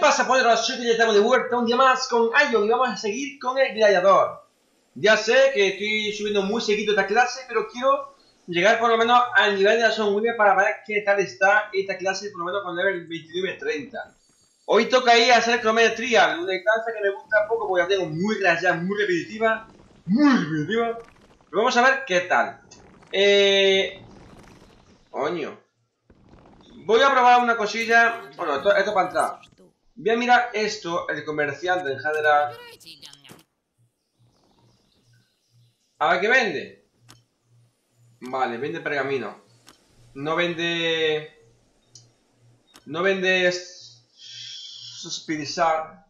pasa, poderosos? Soy que ya estamos de vuelta un día más con Ion y vamos a seguir con el gladiador. Ya sé que estoy subiendo muy seguido esta clase, pero quiero llegar por lo menos al nivel de la Son William para ver qué tal está esta clase, por lo menos con level 29-30. Hoy toca ir a hacer Chromed Trial, una instancia que me gusta poco porque la tengo muy rayada, muy repetitiva. Pero vamos a ver qué tal. Coño. Voy a probar una cosilla. Bueno, esto para entrar. Voy a mirar esto, el comerciante en general. A ver qué vende. Vale, vende pergamino. No vende... No vende... Spirizar.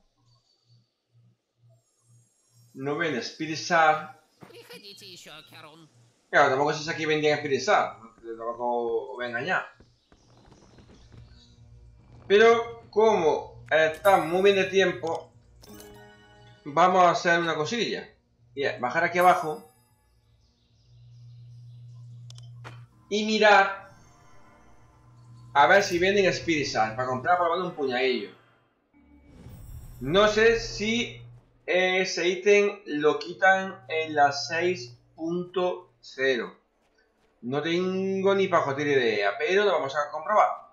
No vende Spirizar. Claro, tampoco sé si aquí vendían Spirizar. Tampoco os voy a engañar. Pero como está muy bien de tiempo, vamos a hacer una cosilla. Bien, bajar aquí abajo y mirar a ver si venden Spirizar para comprar por lo menos un puñadillo. No sé si ese ítem lo quitan en la 6.0. No tengo ni pajote de idea, pero lo vamos a comprobar.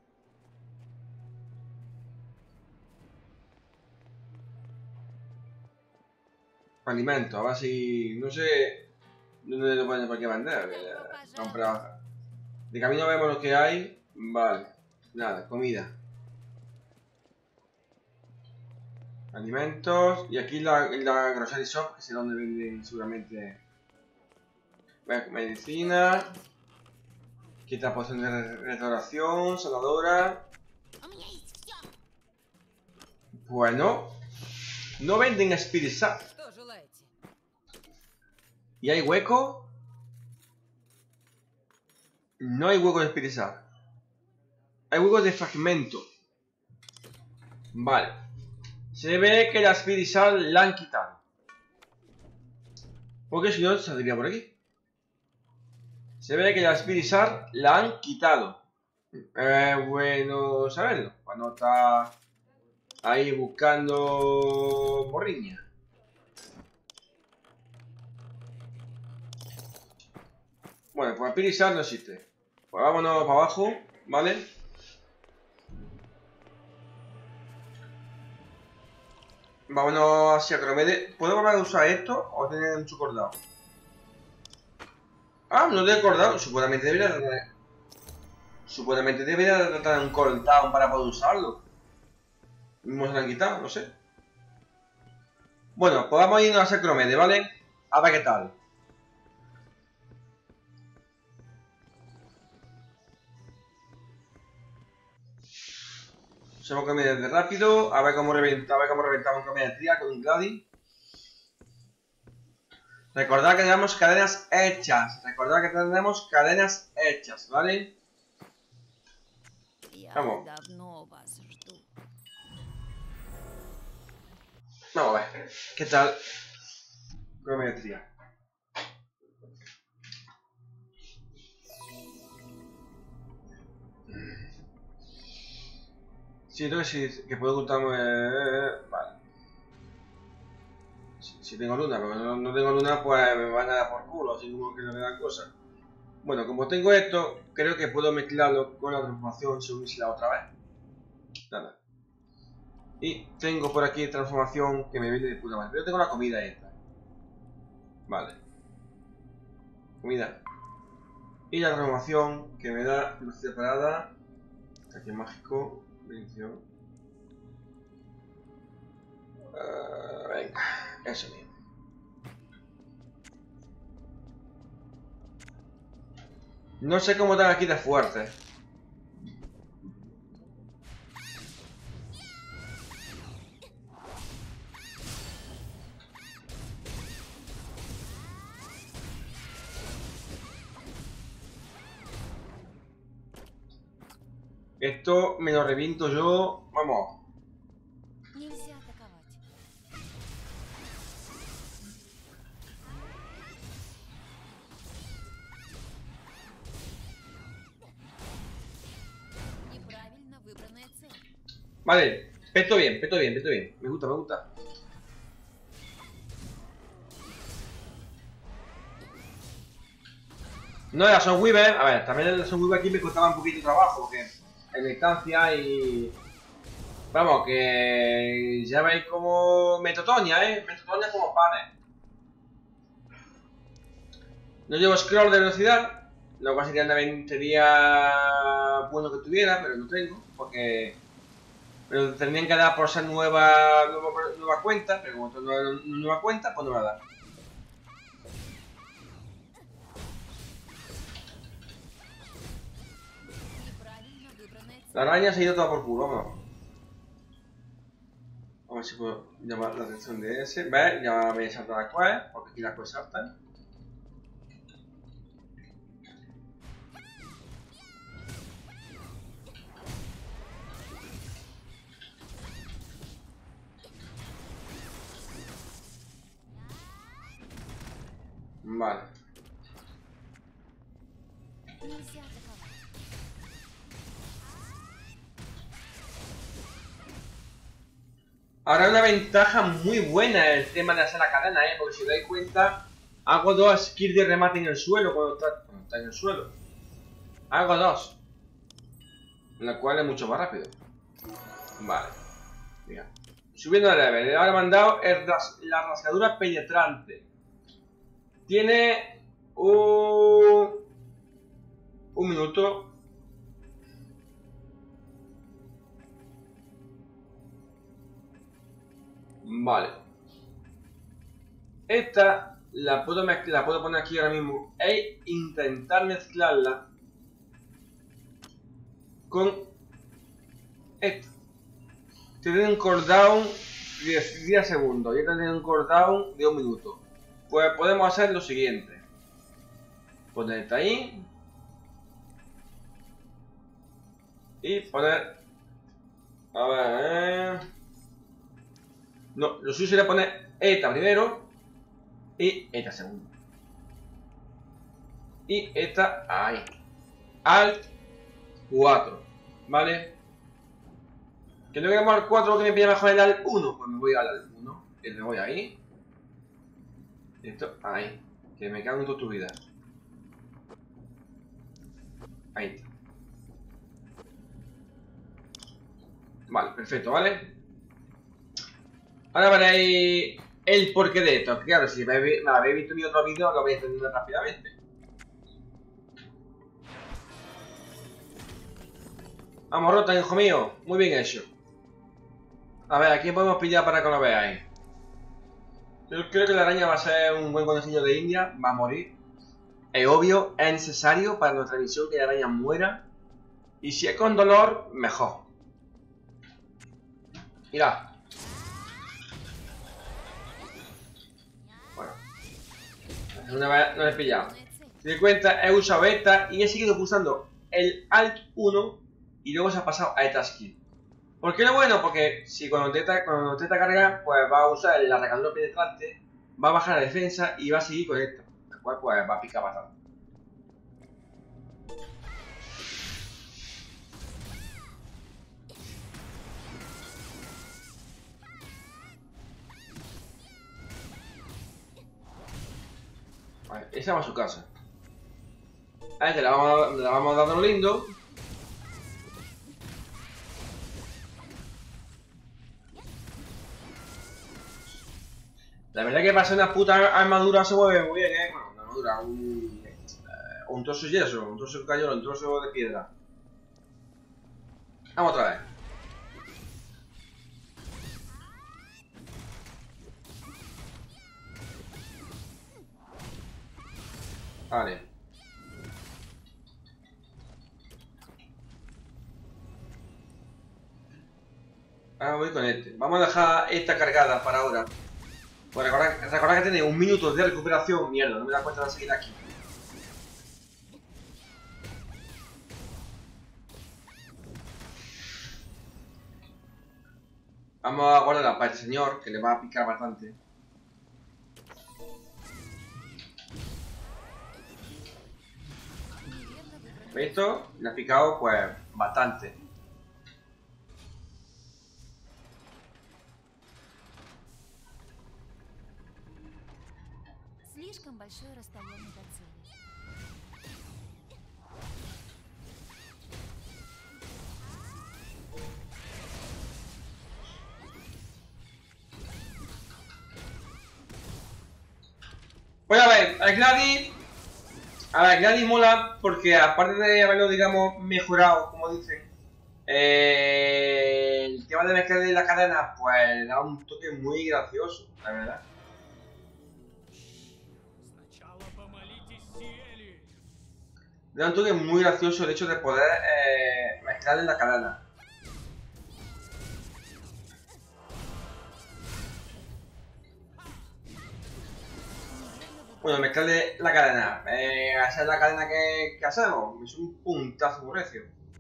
Alimento, a ver si... No sé dónde lo ponen por qué vender. Comprar. De camino vemos lo que hay. Vale. Nada, comida. Alimentos. Y aquí la grocery shop, que sé dónde venden seguramente. Medicina. Quita poción de restauración. Sanadora. Bueno. No venden Spirizar. ¿Y hay hueco? No hay hueco de Spirizar. Hay huecos de fragmento. Vale. Se ve que la Spirizar la han quitado. Porque si no, saldría por aquí. Se ve que la Spirizar la han quitado. Bueno saberlo. Cuando está ahí buscando morriña. Bueno, pues Spirizar no existe. Pues vámonos para abajo, ¿vale? Vámonos hacia Cromede. ¿Puedo volver a usar esto o tener mucho cordado? Ah, no te he acordado. Supuestamente debería tratar un cooldown para poder usarlo. No se lo han quitado, no sé. Bueno, pues vamos a irnos a hacer Cromede, ¿vale? A ver qué tal. Hacemos Cromede de rápido. A ver cómo reventamos un Cromede Trial con un Gladi. Recordad que tenemos cadenas hechas. ¿Vale? Vamos. Vamos a ver. ¿Qué tal? Crometría. Siento que sí, que puedo ocultarme... Vale. Si tengo luna, pero no tengo luna, pues me van a dar por culo, así como que no me dan cosas. Bueno, como tengo esto, creo que puedo mezclarlo con la transformación subirla otra vez. Nada. Y tengo por aquí transformación que me viene de puta madre. Pero tengo la comida esta. Vale. Comida. Y la transformación que me da velocidad parada. Aquí mágico. Bendición. Venga, eso mismo. No sé cómo están aquí de fuerte. Esto me lo reviento yo. Vamos. Vale. Peto bien, peto bien, peto bien. Me gusta, me gusta. No, la Soundweaver, a ver, también la Soundweaver aquí me costaba un poquito de trabajo, porque en distancia y... Vamos, que ya veis como Metotonia, Metotonia como panes. No llevo scroll de velocidad, lo cual sería bueno que tuviera, pero no tengo, porque me tendrían que dar por ser nueva cuenta, pero como tengo una nueva cuenta, pues no me va a dar. La araña se ha ido toda por culo, vamos. A ver si puedo llamar la atención de ese. ¿Ves? Ya me he saltado las cosas, porque aquí las cosas saltan. Vale. Ahora una ventaja muy buena el tema de hacer la cadena, porque si os dais cuenta, hago 2 skills de remate en el suelo cuando está en el suelo. Hago 2. Lo cual es mucho más rápido. Vale. Mira. Subiendo de level. Ahora me han dado la rasgadura penetrante. Tiene un minuto. Vale. Esta la puedo poner aquí ahora mismo e intentar mezclarla con esta. Tiene un cooldown de 10 segundos y esta tiene un cooldown de 1 minuto. Pues podemos hacer lo siguiente. Poner esta ahí. Y poner... A ver... No, lo suyo sería poner esta primero y esta segundo. Y esta ahí. Alt 4. ¿Vale? Que no queremos al 4 que me pilla mejor el Alt 1. Pues me voy al Alt 1. Y me voy ahí. Esto ahí. Que me cago en todas tus vidas. Ahí está. Vale, perfecto, ¿vale? Ahora veréis el porqué de esto. Claro, si me habéis visto mi otro vídeo, lo vais a entender rápidamente. Vamos, Rota, hijo mío. Muy bien hecho. A ver, ¿a quién podemos pillar para que lo veáis? Yo creo que la araña va a ser un buen conejillo de India. Va a morir. Es obvio, es necesario para nuestra misión que la araña muera. Y si es con dolor, mejor. Mirad. Bueno. Una vez no le he pillado. Si te cuenta, he usado esta y he seguido pulsando el Alt 1 y luego se ha pasado a esta skill. ¿Por qué lo bueno? Porque si cuando intenta cargar, pues va a usar la recargadura penetrante, va a bajar la defensa y va a seguir con esto. Lo cual pues va a picar bastante. Vale, esa va a su casa. A este le vamos dando lindo. La verdad que para ser una puta armadura se mueve muy bien, Bueno, una armadura, un trozo de yeso, un trozo de cañón, un trozo de piedra. Vamos otra vez. Vale. Ahora voy con este. Vamos a dejar esta cargada para ahora. Pues recordad que tiene 1 minuto de recuperación. Mierda, no me da cuenta de seguir aquí. Vamos a guardarla para este señor, que le va a picar bastante. Esto le ha picado pues bastante. Слишком большое расстояние до цели. Pues a ver, el Gladys. A ver, Gladys mola porque aparte de haberlo, digamos, mejorado, como dicen, el tema de mezclar de la cadena, pues le da un toque muy gracioso, la verdad. Le da un toque muy gracioso el hecho de poder mezclar en la cadena. Bueno, mezclarle la cadena. Hacer la cadena que hacemos. Es un puntazo muy recio.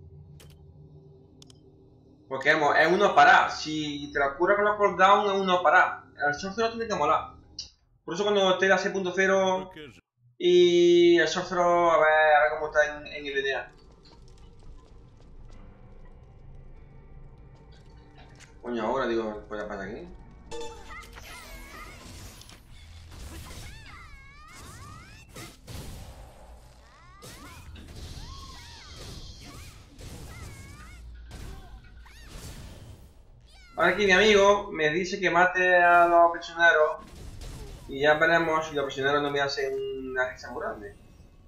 Porque vamos, es uno para. Si te lo curas con los cooldown, es uno para. El sorcerer tiene que molar. Por eso cuando esté a 6.0 y el sorcerer, a ver cómo está en el lineal. Coño, ahora digo, pues ya pasa aquí. Ahora aquí mi amigo me dice que mate a los prisioneros y ya veremos si los prisioneros no me hacen una risa muy grande.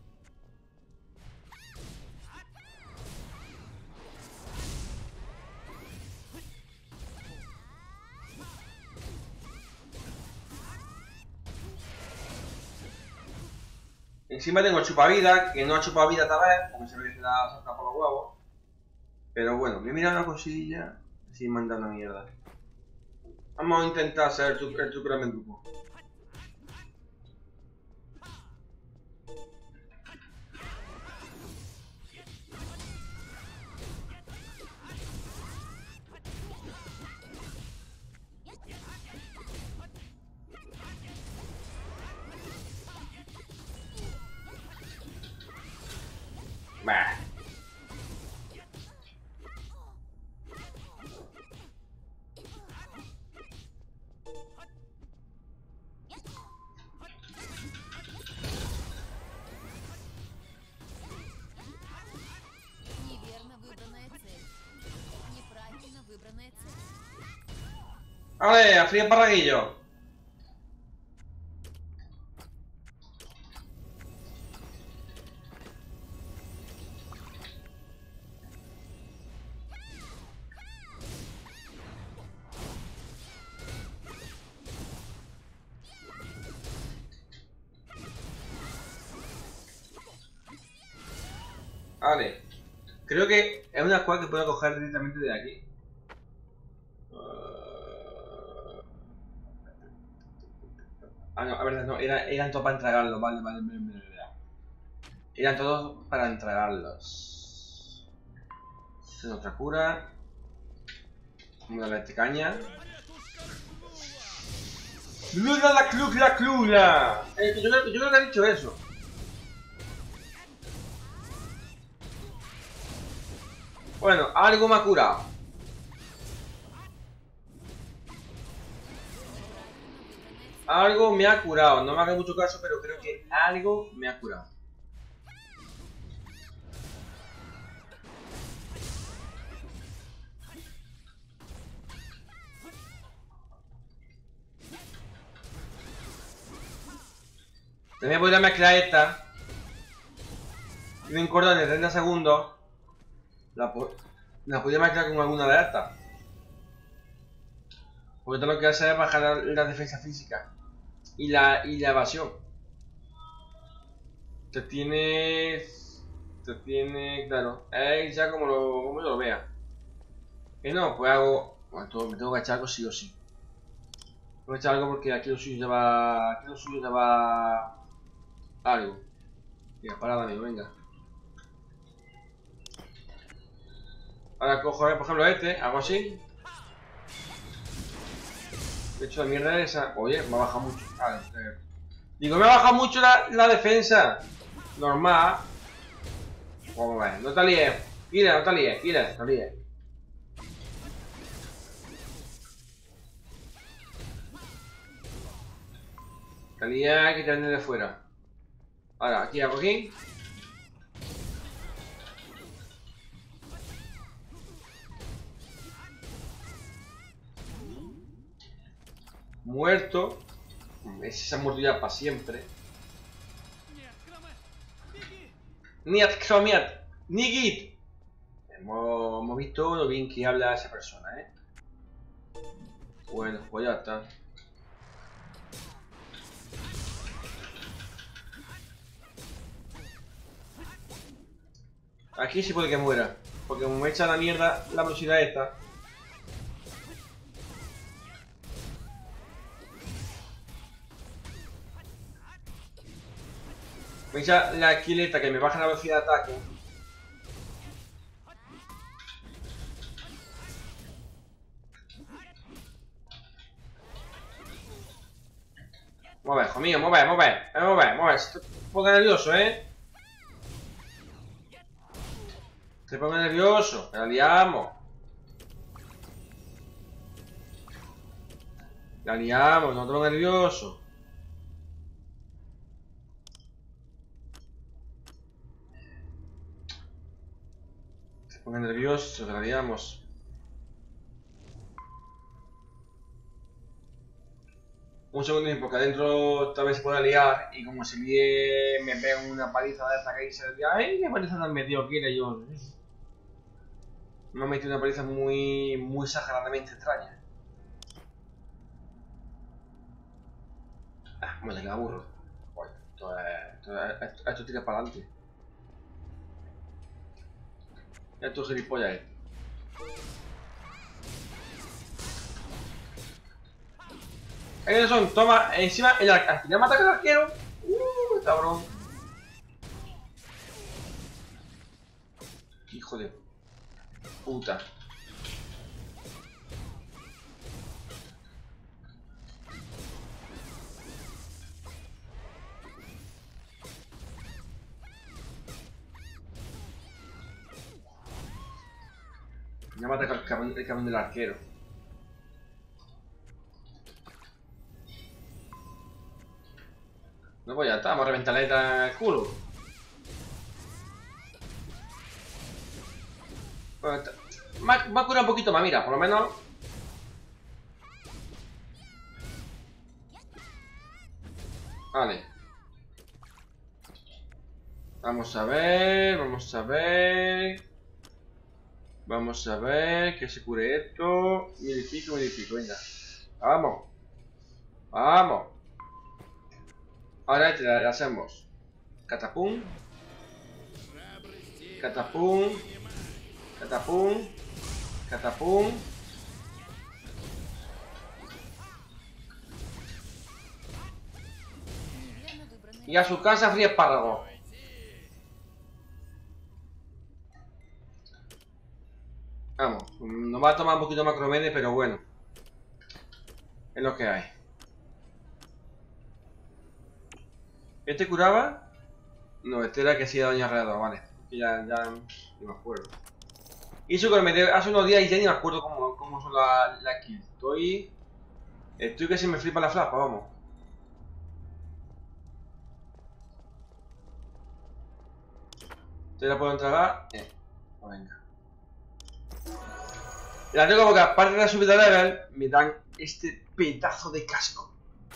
Encima tengo el chupavida, que no ha chupado vida esta vez, porque se ve que se la salta por los huevos. Pero bueno, me he mirado una cosilla, sin mandar una mierda. Vamos a intentar hacer el truco en grupo. Bah. Неверно выбранная цель. Неправильно выбранная цель. Vale, a frío parraguillo. Vale. Creo que es una squad que puedo coger directamente de aquí. Ah, no, a ver, no, eran todos para entregarlos, vale. Eran todos para entregarlos. Se otra cura. Vamos a darle caña. ¡Clula la clula clula! Yo creo que ha dicho eso. Bueno, algo me ha curado. Algo me ha curado. No me haga mucho caso, pero creo que algo me ha curado. También podría mezclar esta. Tiene un cordón de 30 segundos. La podría mezclar con alguna de estas. Porque todo lo que hace es bajar la defensa física. Y la evasión. Te tiene, claro. Es ya como yo lo vea. Que no, pues hago. Bueno, me tengo que echar algo sí o sí. Tengo que echar algo porque aquí lo suyo lleva. Algo. Venga, parada, amigo, venga. Ahora cojo, por ejemplo, este, hago así. De hecho, la mierda es esa. Oye, me ha bajado mucho. Vale, digo, me ha bajado mucho la defensa. Normal. Vamos a ver, no te líes. Mira, no te líes. Salía que te viene de fuera. Ahora, aquí hago aquí. Muerto. Ese se ha muerto ya para siempre. Niet Kromiat. Nigit. Hemos visto lo bien que habla esa persona, ¿eh? Bueno, pues ya está. Aquí sí puede que muera. Porque como me echa la mierda la velocidad esta. Me echa la esquileta que me baja la velocidad de ataque. Mueve, hijo mío, mueve. Estoy un poco nervioso, ¿eh? Te pongo nervioso, que la liamos. La liamos, no te pongo nervioso. Te pongo nervioso, que la liamos. Un segundo porque adentro tal vez se pueda liar y como se me pega una paliza de esta que dice, ¡ay, qué paliza tan metido quiere yo! Me ha metido una paliza muy exageradamente extraña. Ah, me queda burro. Bueno, esto tira para adelante. Esto es gilipollas. Ellos son, toma, encima, al final mata al arquero. Cabrón. Hijo de puta. Ya mata el cabrón del arquero. No, pues ya está, vamos a reventarle el culo. Bueno, me ha curado un poquito más, mira, por lo menos. Vale. Vamos a ver. Vamos a ver que se cure esto. Mil y pico, venga. Vamos. Vamos. Ahora este le hacemos catapum, catapum, catapum, catapum. Y a su casa frío espárrago. Vamos, nos va a tomar un poquito más cromene, pero bueno. Es lo que hay. ¿Este curaba? No, este era que hacía daño alrededor, vale. Ya ni me acuerdo. Hizo que me hace unos días y ya ni me acuerdo cómo son las kills. Estoy que se me flipa la flapa, vamos. ¿Te la puedo entregar? Venga. La tengo porque aparte de la subida de level, me dan este pedazo de casco.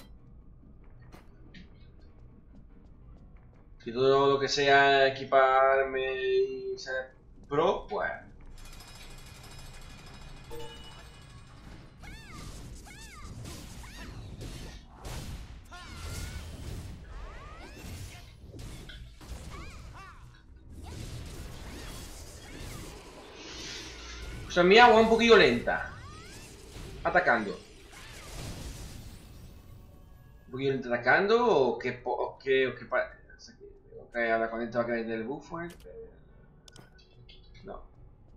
Que todo lo que sea equiparme y ser pro, pues... O sea, mi agua es un poquillo lenta. Atacando. ¿Un poquillo lenta atacando o qué ahora con esto va a caer del buffer? No.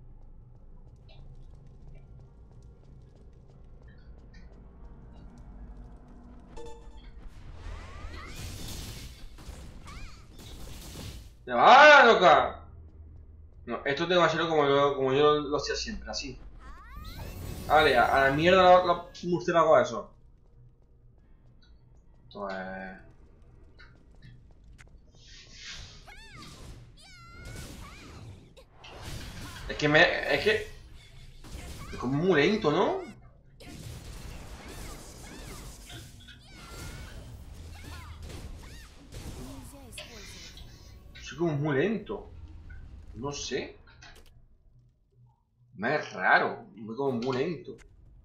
¡Ya va, loca! No, esto tengo que hacerlo como yo lo hacía siempre, así. Vale, a la mierda los murciélagos eso. Pues... Es que... Es como muy lento, ¿no? Нельзя использовать. Soy como muy lento. No sé. Me es raro. Voy como muy lento.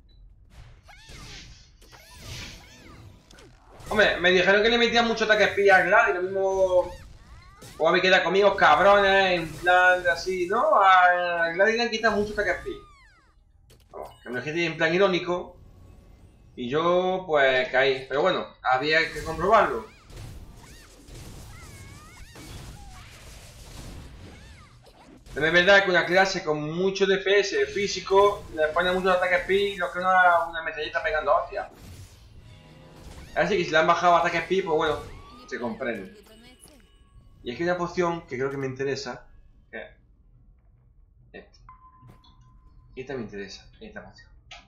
Hombre, me dijeron que le metían mucho ataque espía a Glad y lo mismo... O me queda conmigo cabrones, en plan de así, ¿no? A Glad le han quitado mucho ataque espía. Vamos, que me lo dije en plan irónico. Y yo, pues, caí. Pero bueno, había que comprobarlo. Pero es verdad que una clase con mucho DPS físico le pone muchos ataques speed y lo que una metralleta pegando hostia. Así que si le han bajado ataques speed, pues bueno, se comprende. Выбранная цель. Y es que hay una poción que creo que me interesa. Que es esta. Esta me interesa, esta poción.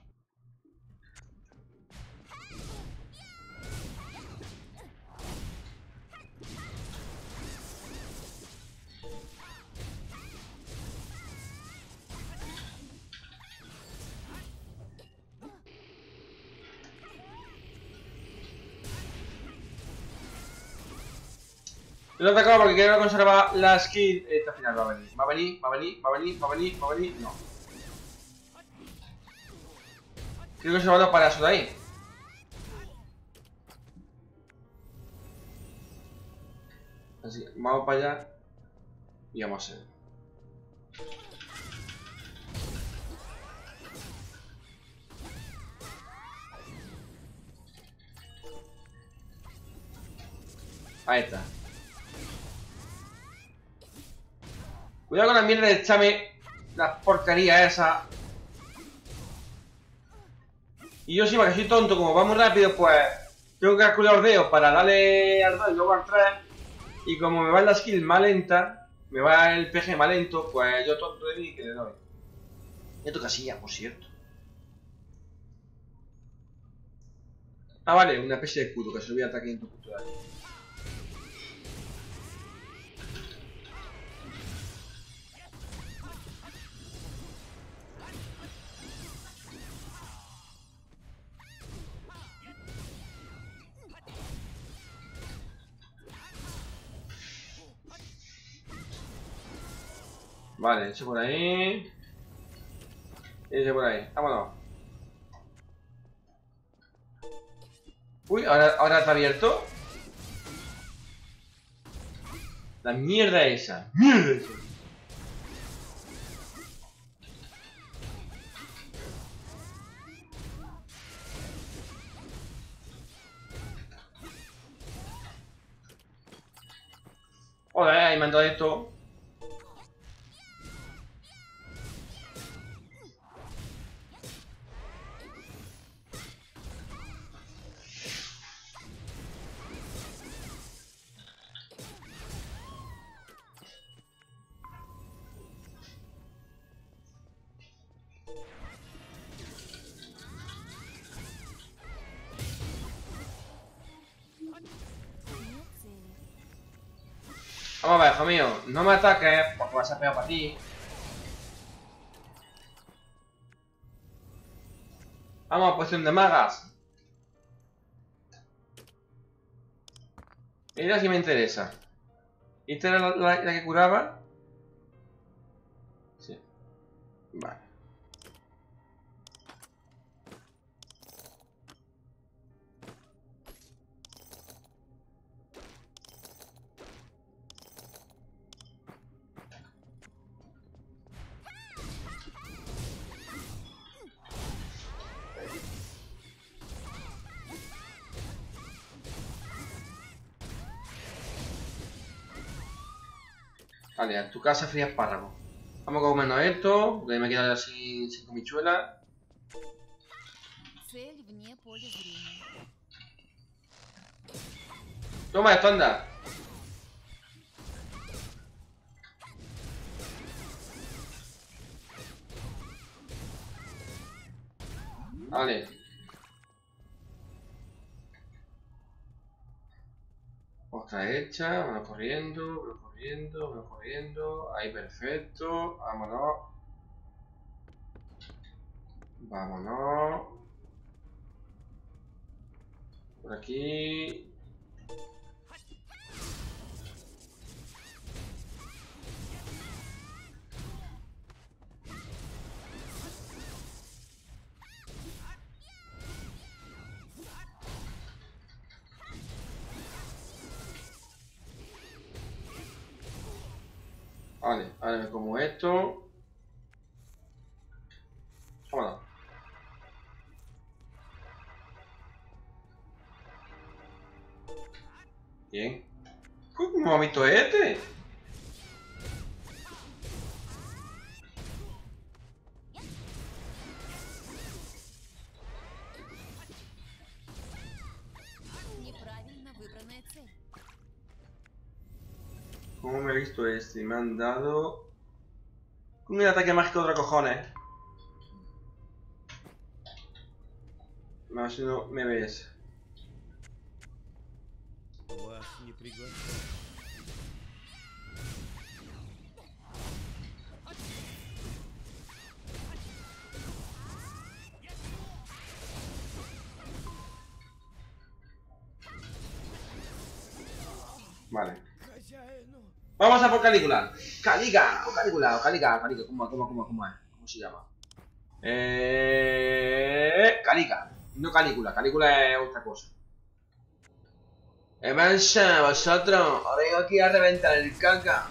Yo lo he atacado porque quiero conservar la skill. Esta final va a venir. Va a venir, va a venir, va a venir, va a venir, va a venir. No. Quiero conservarlo para eso de ahí. Así, vamos para allá. Y vamos a ver. Ahí está. Cuidado con la mierda de echarme la porquería esa. Y yo sí, porque soy tonto, como vamos rápido, pues tengo que calcular los dedos para darle al 2 y luego al 3. Y como me va la skill más lenta, me va el PG más lento, pues yo tonto de mí que le doy. Esto casilla, por cierto. Ah, vale, una especie de escudo que se lo voy a atacar en tu punto de aquí. Vale, ese por ahí. Ese por ahí. Vámonos. Uy, ahora está abierto. La mierda esa. ¡Mierda esa! Joder, ahí me han dado esto. Нет цели. Vamos a ver, hijo mío. No me ataques porque vas a pegar para ti. Vamos a posición de magas. Mira si me interesa. ¿Esta era la que curaba? Sí. Vale. Vale, a tu casa fría espárrago. Vamos a comernos esto, porque me he quedado así sin comichuela. Цель вне поля зрения. Toma esto, anda. Vale. está hecha. Vamos corriendo, vamos corriendo, vamos corriendo. Ahí, perfecto. Vámonos. Vámonos. Por aquí. Vale, ahora me como esto. Vámonos. Bien. Uy, ¿cómo ha visto este? Неправильно выбранная цель. ¿Cómo me he visto este? Me han dado un ataque mágico de otros cojones. A ver si no me ves. Вас не приглашают. Vale. Хозяину. Vamos a por Calígula. Caliga, o Calígula, o Caliga, Caliga. ¿Cómo es? ¿Cómo se llama? Caliga. No Calígula. Calígula es otra cosa. Evansa, vosotros. Os vengo aquí a reventar el caca.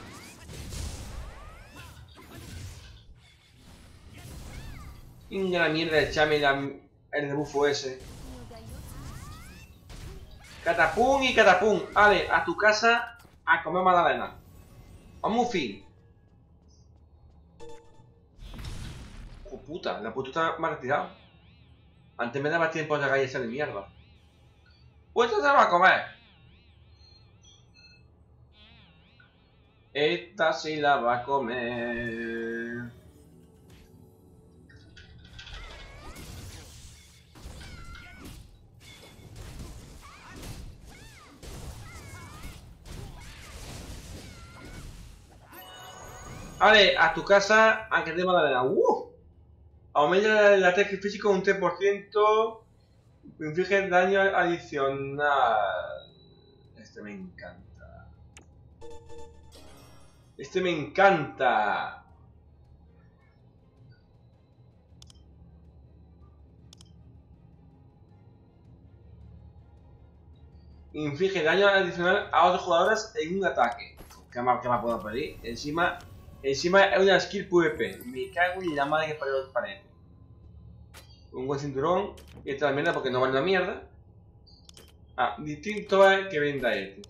Inga la mierda de Chame el rebufo ese. Не удается. Catapum y catapum. Ale, a tu casa a comer magdalena. Vamos, fin. Oh puta, la puta me ha retirado. Antes me daba tiempo de galletza de mierda. Pues esta se va a comer. Esta sí la va a comer. Vale, a tu casa, aunque te magdalena. Aumenta el ataque físico un 3%. Inflige daño adicional. Este me encanta. Este me encanta. Inflige daño adicional a otros jugadores en un ataque. ¿Qué más puedo pedir? Encima es una skill PvP. Me cago en la madre que parió el panel. Un buen cinturón. Y esta es la mierda porque no vale una mierda. Ah, distinto es que venda este.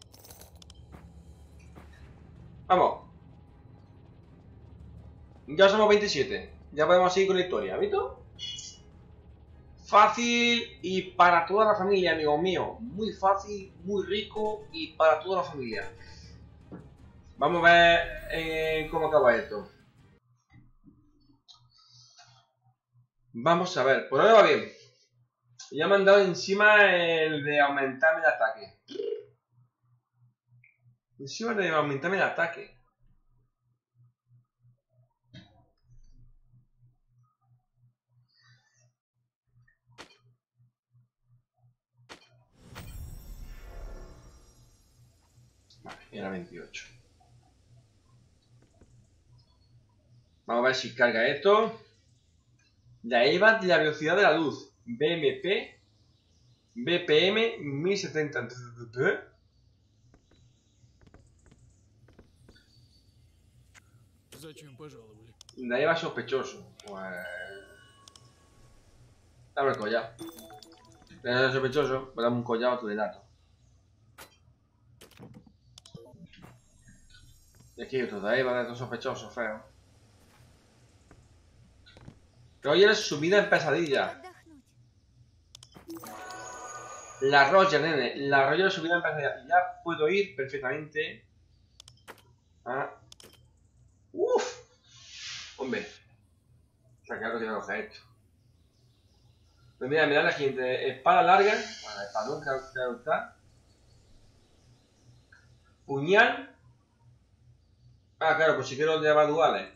Vamos. Ya somos 27. Ya podemos seguir con la historia, ¿visto? Fácil y para toda la familia, amigo mío. Muy fácil, muy rico y para toda la familia. Vamos a ver cómo acaba esto. Vamos a ver, por ahora va bien. Ya me han dado encima el de aumentarme el ataque. Encima de aumentarme el ataque. Vale, era 28. Vamos a ver si carga esto. La EVA de la velocidad de la luz. BMP. BPM 1070. Зачем пожаловали? La EVA sospechoso. Pues... dame el collar. Es sospechoso, pues dame un collar otro de dato. Y aquí otro de EVA de estos sospechosos, feo. Roger sumida en pesadilla. Отдохнуть. La Roger, nene. La Roger subida en pesadilla. Ya puedo ir perfectamente. Uff. Hombre. O sea, claro que tengo que coger esto. Pues mira, mirad la siguiente. Espada larga. Bueno, espadón, claro está. Puñal. Ah, claro, pues si quiero llevar duales.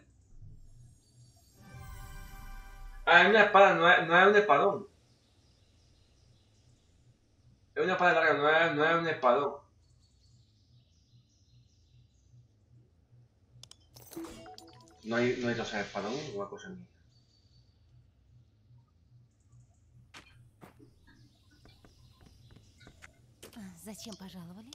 Ah, es una espada, no es un espadón. Es una espada larga, no es un espadón. No hay dos espadón, una cosa mía. Зачем пожаловали?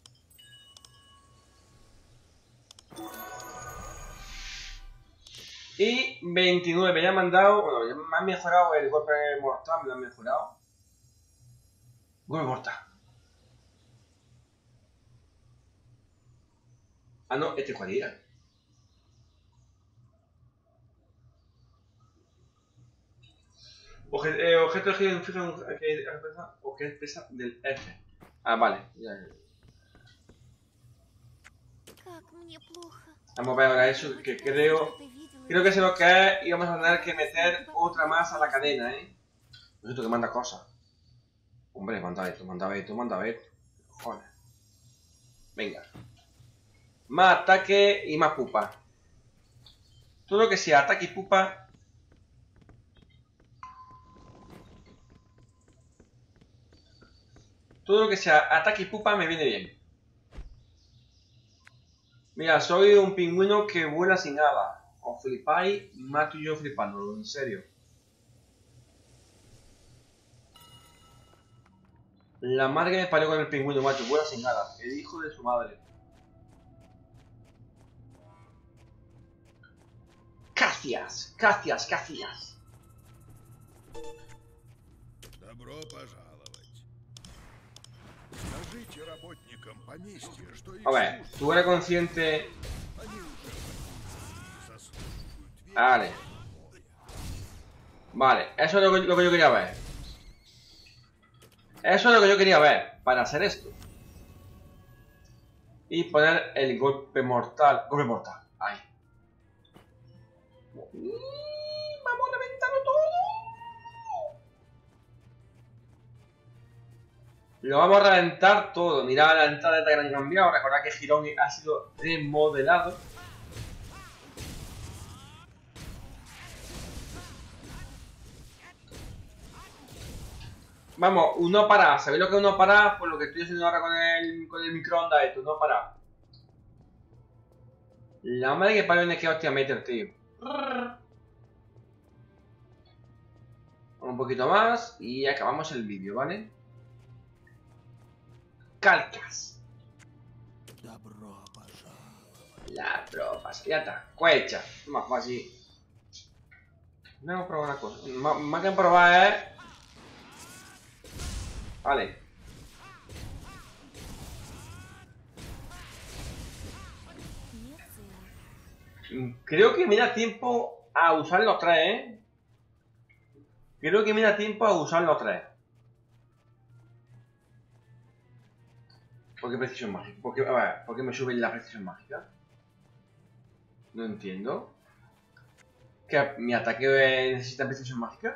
Y 29, ya me han dado, bueno, ya me han mejorado el golpe mortal, me lo han mejorado. Golpe mortal. Ah, no, este cuál era. Objeto elegido fija o que es pesa del F. Ah, vale. Ya. Как мне плохо. Vamos a ver ahora eso, que creo que es lo que es y vamos a tener que meter otra más a la cadena, ¿eh? No sé tú que manda cosas. Hombre, manda esto. Joder. Venga. Más ataque y más pupa. Todo lo que sea ataque y pupa. Todo lo que sea ataque y pupa me viene bien. Mira, soy un pingüino que vuela sin alas. Os flipáis, mato yo flipándolo, en serio. La madre que me parió con el pingüino, macho, vuela sin alas. El hijo de su madre. Gracias. Добро пожаловать. Скажите работникам поместья, что их A ver, tú eres consciente. они уже заслуживают веры. Vale. Vale, eso es lo que yo quería ver. Eso es lo que yo quería ver para hacer esto. Y poner el golpe mortal. Golpe mortal. Ahí. Vamos a reventarlo todo. Lo vamos a reventar todo. Mirad la entrada que han cambiado. Recordad que Girón ha sido remodelado. Vamos, uno para. ¿Sabéis lo que es uno para? Pues lo que estoy haciendo ahora con el microondas esto, uno para. La madre que parió en el que hostia meter, tío. Un poquito más y acabamos el vídeo, ¿vale? Calcas. Добро пожаловать. La tropas, ya está. Cuecha. Más fácil. Vamos a probar una cosa. Más que probar es. Vale. Нет цели. Creo que me da tiempo a usar los tres, ¿eh? Creo que me da tiempo a usar los tres. ¿Por qué precisión mágica? A ver, ¿por qué me sube la precisión mágica? No entiendo. ¿Que mi ataque necesita precisión mágica?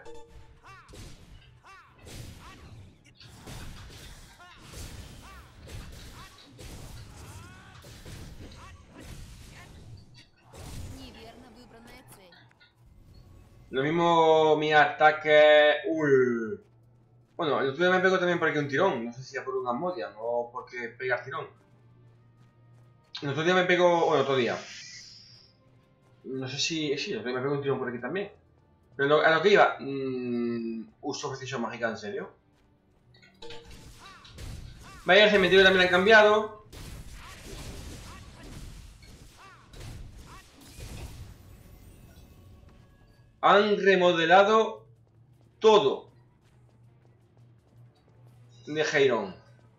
Неверно выбранная цель. Lo mismo mi ataque... Uy. Bueno, el otro día me pegó también por aquí un tirón. No sé si era por una Asmodia, no porque pegar tirón. El otro día me pegó... Bueno, otro día. No sé si... Sí, el otro día me pegó un tirón por aquí también. Pero a lo que iba... uso precisión mágica, ¿en serio? Vaya, el cementerio también lo han cambiado. Han remodelado todo de Heiron.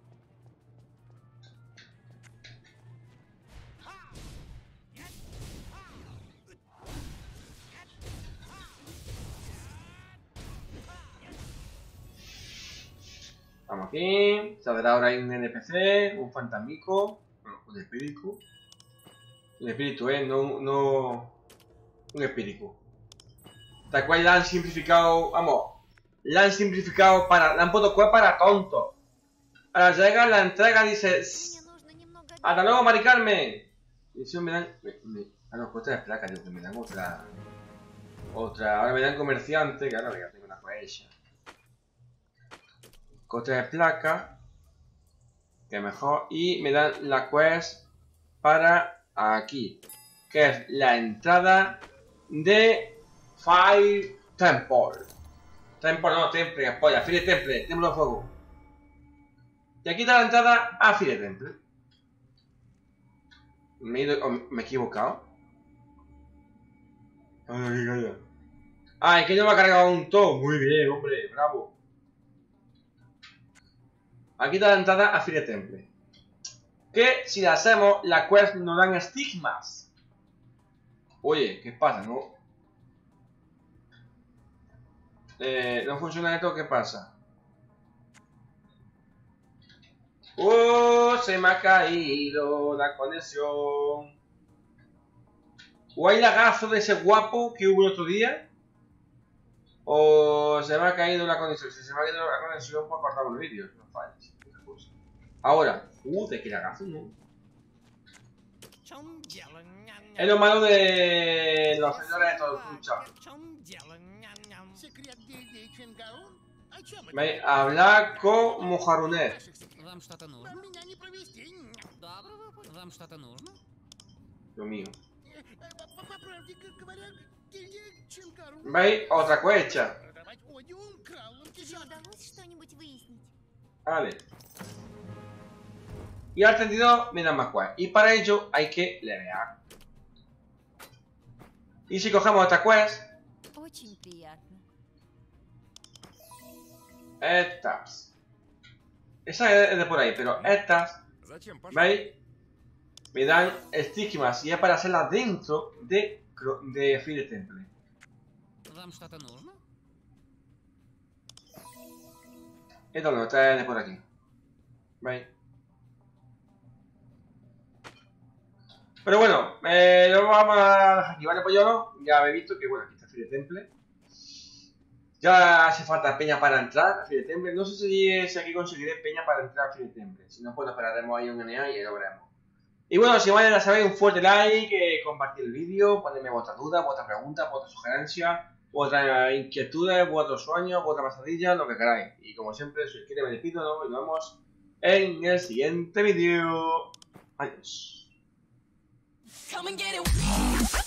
Vamos aquí. Saldrá ahora un NPC, un fantasmico, bueno, un espíritu. Un espíritu, no un espíritu. Tal cual la han simplificado, vamos, la han simplificado para, la han puesto para tontos. Ahora llega la entrega, dice, Мне нужно немного ¡Hasta luego, Mari Carmen! Y si me dan... Ah, no, cuesta de placa, tío, que me dan otra... Ahora me dan comerciante, claro, que ya tengo una cohecha. Coste de placa. Que mejor. Y me dan la quest para aquí. Que es la entrada de Fire Temple. Temple, polla, Fire Temple, Templo de Fuego. Y aquí está la entrada a Fire Temple. Me he equivocado. Ah, es que no me ha cargado un todo. Muy bien, hombre, bravo. Aquí está la entrada a Fire Temple. Que si la hacemos, la quest nos dan estigmas. Oye, ¿qué pasa? ¿No funciona esto? ¿Qué pasa? Se me ha caído la conexión. ¿O hay lagazo de ese guapo que hubo el otro día? ¿O se me ha caído la conexión? Si se me ha caído la conexión, pues cortamos el vídeo. No falles. Ahora, de que lagazo, ¿no? Es lo malo de los señores de todo escucha. Hablar con Mojarunet. Вам что-то нужно? Вам что-то нужно? Lo mío. ¿Veis? Otra cuecha. Тебе удалось что-нибудь выяснить? Vale. Y al 32 me dan más quest. Y para ello hay que levear. Y si cogemos esta quest, Очень приятно. estas. Esa es de por ahí, pero estas, Зачем пошел? ¿veis? Me dan estigmas y es para hacerlas dentro de Fire Temple. Вам что-то нужно? Esto no, esta es de por aquí. ¿Veis? Pero bueno, lo vamos a dejar aquí, ¿vale? Pues yo no, ya habéis visto que bueno, aquí está Fire Temple. Ya hace falta peña para entrar a Fire Temple. No sé si aquí conseguiré peña para entrar a Fire Temple. Si no, pues esperaremos ahí un NA y lo veremos. Y bueno, si vayan a saber, un fuerte like, compartir el vídeo, ponerme vuestras dudas, vuestras preguntas, vuestras sugerencias, vuestras inquietudes, vuestros sueños, vuestras pesadillas, lo que queráis. Y como siempre, si os quiere me despido, ¿no? Y nos vemos en el siguiente vídeo. Adiós. Come and get it.